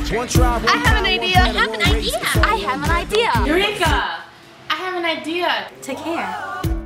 One tribe, one I have an kind, idea. one I have planet, an one race. idea. It's all I have an idea. Eureka! I have an idea. To care.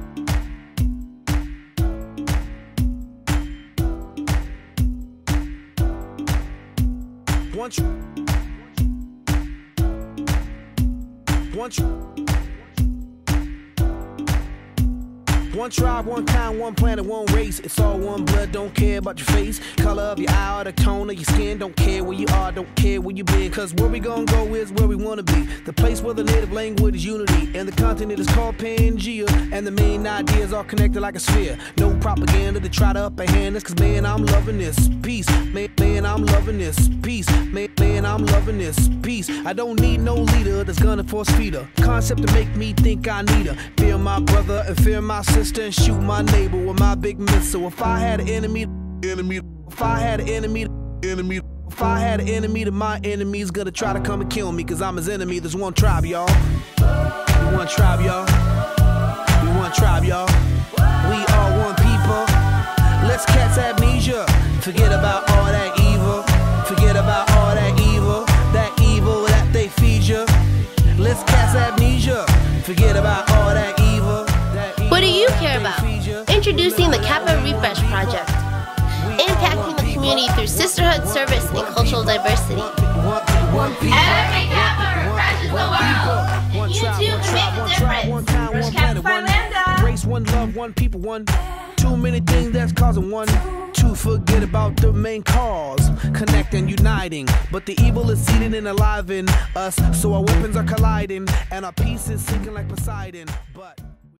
One tribe, one kind, one planet, one race. It's all one blood, don't care about your face, color of your eye or the tone of your skin. Don't care where you are, don't care where you been. Cause where we gonna go is where we wanna be. The place where the native language is unity, and the continent is called Pangea. And the main ideas are connected like a sphere. No propaganda to try to upper hand us. Cause man, I'm loving this peace. Man, I'm loving this peace. Man, I'm loving this peace. I don't need no leader that's gonna force feed her. Concept to make me think I need her. Fear my brother and fear my sister, and shoot my neighbor with my big missile. If I had an enemy, if I had an enemy, if I had an enemy, then my enemy's gonna try to come and kill me. Cause I'm his enemy. There's one tribe, y'all. One tribe, y'all. We one tribe, y'all. We are one people. Let's catch amnesia. Forget about all that evil. Forget about all that evil. That evil that they feed you. Let's catch amnesia. Forget about all that evil. What do you care about? Introducing the Kappa Refresh Project. Impacting the community through sisterhood, service, and cultural diversity. Every Kappa refreshes the world. You too can make a difference. First Kappa Phi Lambda. Race, one love, one people, one. Too many things that's causing one to forget about the main cause. Connect and uniting, but the evil is seated and alive in us. So our weapons are colliding, and our peace is sinking like Poseidon. But